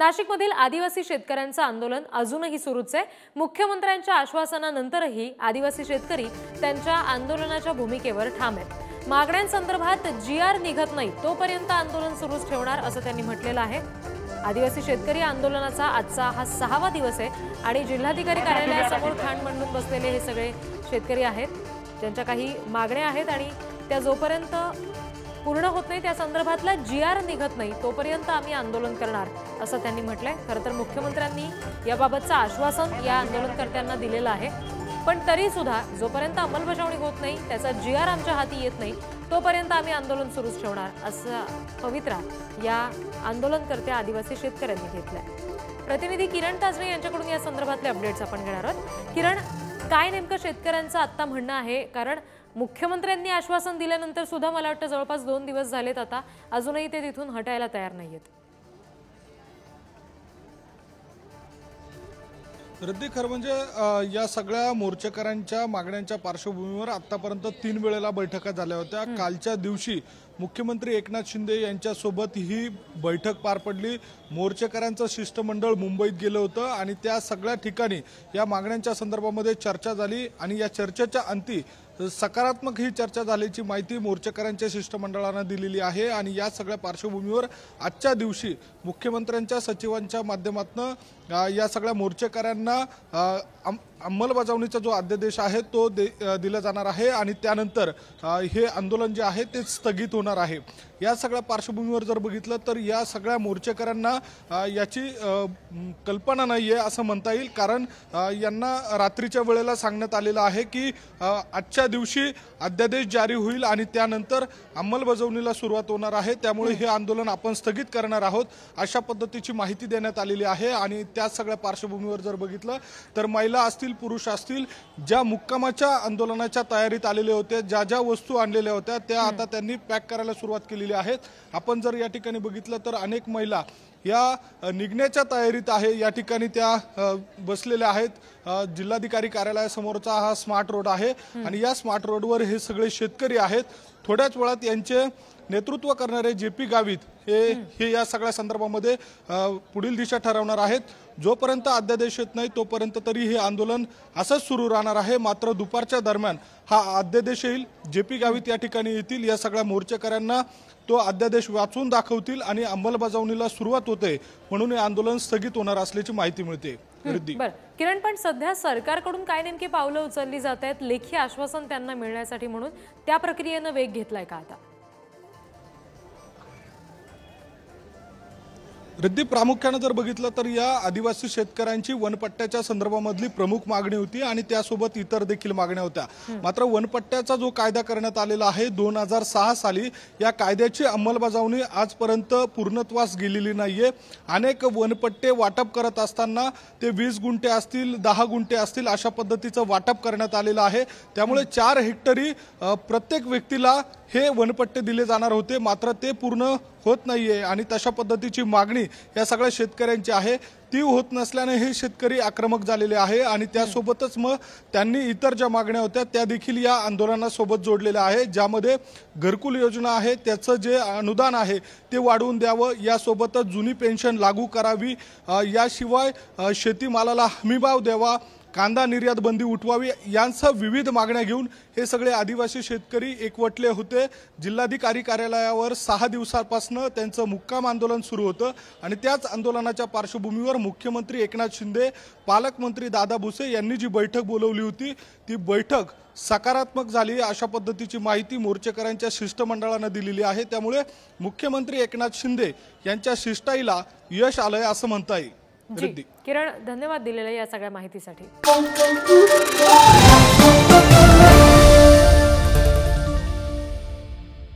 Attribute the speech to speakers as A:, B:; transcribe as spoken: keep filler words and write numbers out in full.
A: नाशिकमधील आदिवासी शेतकऱ्यांचं आंदोलन अजूनही सुरूच आहे। मुख्यमंत्र्यांच्या आश्वासनानंतरही आदिवासी शेतकरी त्यांच्या आंदोलनाच्या भूमिकेवर ठाम आहेत। मागण्यांसंदर्भात जी आर निघत नाही तोपर्यंत आंदोलन सुरूच ठेवणार असं त्यांनी म्हटलेलं आहे। आदिवासी शेतकरी आंदोलनाचा आजचा हा सहावा दिवस आहे आणि जिल्हाधिकारी कार्यालयासमोर खाण मांडून बसलेले हे सगळे शेतकरी आहेत, ज्यांच्या काही मागण्या आहेत आणि त्या जोपर्यंत पूर्ण होत नाही त्या संदर्भातला जी आर निघत नाही तोपर्यंत आम्ही आंदोलन करणार असं त्यांनी म्हटलंय। खरं तर मुख्यमंत्र्यांनी याबाबतचं आश्वासन या आंदोलनकर्त्यांना दिलेलं आहे, पण तरी सुद्धा जोपर्यंत अंमलबजावणी होत नाही, त्याचा जी आर आमच्या हाती येत नाही तोपर्यंत आम्ही आंदोलन सुरूच ठेवणार असा पवित्रा या आंदोलनकर्त्या आदिवासी शेतकऱ्यांनी घेतलाय। प्रतिनिधी किरण ताजणे यांच्याकडून या संदर्भातले अपडेट्स आपण घेणार आहोत। किरण, काय नेमकं शेतकऱ्यांचं आता म्हणणं आहे? कारण मुख्यमंत्र्यांनी आश्वासन दिल्यानंतर सुद्धा मला वाटतं जवळपास दोन दिवस झालेत, आता अजूनही ते तिथून हटायला तयार नाहीयेत।
B: रद्दी खरं म्हणजे या सगळ्या मोर्चेकऱ्यांच्या मागण्यांच्या पार्श्वभूमीवर आतापर्यंत तीन वेळेला बैठका झाल्या होत्या। कालच्या दिवशी मुख्यमंत्री एकनाथ शिंदे यांच्यासोबत ही बैठक पार पडली। मोर्चेकऱ्यांचं शिष्टमंडळ मुंबईत गेलं होतं आणि त्या सगळ्या ठिकाणी या मागण्यांच्या संदर्भामध्ये चर्चा झाली आणि या चर्चेच्या अंती सकारात्मक ही चर्चा झाल्याची माहिती मोर्चेकऱ्यांच्या शिष्टमंडळानं दिलेली आहे। आणि या सगळ्या पार्श्वभूमीवर आजच्या दिवशी मुख्यमंत्र्यांच्या सचिवांच्या माध्यमातून या सगळ्या मोर्चेकऱ्यांना अंमलबजावणीचा जो अध्यादेश आहे तो दिला जाणार आहे आणि त्यानंतर हे आंदोलन जे आहे ते स्थगित होणार आहे। या सगळ्या पार्श्वभूमीवर जर बघितलं तर या सगळ्या मोर्चेकऱ्यांना याची कल्पना नाहीये असं म्हणता येईल, कारण यांना रात्रीच्या वेळेला सांगण्यात आलेलं आहे की आजच्या दिवशी अध्यादेश जारी होईल आणि त्यानंतर अंमलबजावणीला सुरुवात होणार आहे, त्यामुळे हे आंदोलन आपण स्थगित करणार आहोत अशा पद्धतीची माहिती देण्यात आलेली आहे। आणि त्या सगळ्या पार्श्वभूमीवर जर बघितलं तर महिला असतील, पुरुष असतील, ज्या मुक्कामाच्या आंदोलनाच्या तयारीत आलेले होते, ज्या ज्या वस्तू आणलेल्या होत्या त्या आता त्यांनी पॅक करायला सुरुवात केलेली आहेत। आपण जर या ठिकाणी बघितलं तर अनेक महिला या निघण्याच्या तयारीत आहे, या ठिकाणी त्या बसलेल्या आहेत। जिल्हाधिकारी कार्यालयासमोरचा हा स्मार्ट रोड आहे आणि या स्मार्ट रोडवर हे सगळे शेतकरी आहेत। थोड्याच वेळात यांचे नेतृत्व करणारे जे पी गावित हे हे या सगळ्या संदर्भामध्ये पुढील दिशा ठरवणार आहेत। जोपर्यंत अध्यादेश येत नाही तोपर्यंत तरी हे आंदोलन असंच सुरू राहणार आहे। मात्र दुपारच्या दरम्यान हा अध्यादेश येईल, जे पी गावित या ठिकाणी येतील, या सगळ्या मोर्चेकऱ्यांना तो अध्यादेश वाचून दाखवतील आणि अंमलबजावणीला सुरुवात होते म्हणून हे आंदोलन स्थगित होणार असल्याची माहिती मिळते।
A: बरं किरण, पण सध्या सरकारकडून काय नेमकी पावलं उचलली जात आहेत लेखी आश्वासन त्यांना मिळण्यासाठी, म्हणून त्या प्रक्रियेनं वेग घेतलाय का आता?
B: रद्दी प्रामुख्याने जर बघितलं तर या आदिवासी शेतकऱ्यांची वनपट्ट्याच्या संदर्भामधली प्रमुख मागणी होती आणि त्यासोबत इतर देखील मागण्या होत्या। मात्र वनपट्ट्याचा जो कायदा करण्यात आलेला आहे दोन हजार सहा साली, या कायद्याची अंमलबजावणी आजपर्यंत पूर्णत्वास गेलेली नाहीये। अनेक वनपट्टे वाटप करत असताना ते वीस गुंठे असतील, दहा गुंठे असतील अशा पद्धतीचं वाटप करण्यात आलेलं आहे। त्यामुळे चार हेक्टरी प्रत्येक व्यक्तीला हे वनपट्टे दिले जाणार होते, मात्र ते पूर्ण होत नाहीये आणि तशा पद्धतीची मागणी या सगळ्या शेतकऱ्यांची आहे। ती होत नसल्याने हे शेतकरी आक्रमक झालेले आहे आणि त्यासोबतच मग त्यांनी इतर ज्या मागण्या होत्या त्या देखील या आंदोलनासोबत जोडलेल्या आहे, ज्यामध्ये घरकुल योजना आहे त्याचं जे अनुदान आहे ते वाढवून द्यावं, यासोबतच जुनी पेन्शन लागू करावी, याशिवाय शेतीमालाला हमीभाव द्यावा, कांदा निर्यात बंदी उठवावी, यांसह विविध मागण्या घेऊन हे सगळे आदिवासी शेतकरी एकवटले होते। जिल्हाधिकारी कार्यालयावर सहा दिवसांपासून त्यांचं मुक्काम आंदोलन सुरू होतं आणि त्याच आंदोलनाच्या पार्श्वभूमीवर मुख्यमंत्री एकनाथ शिंदे, पालकमंत्री दादा भुसे यांनी जी बैठक बोलवली होती ती बैठक सकारात्मक झाली अशा पद्धतीची माहिती मोर्चेकऱ्यांच्या शिष्टमंडळानं दिलेली आहे। त्यामुळे मुख्यमंत्री एकनाथ शिंदे यांच्या शिष्टाईला यश आलंय असं म्हणता येईल।
A: किरण, धन्यवाद दिलेल्या या सगळ्या माहितीसाठी।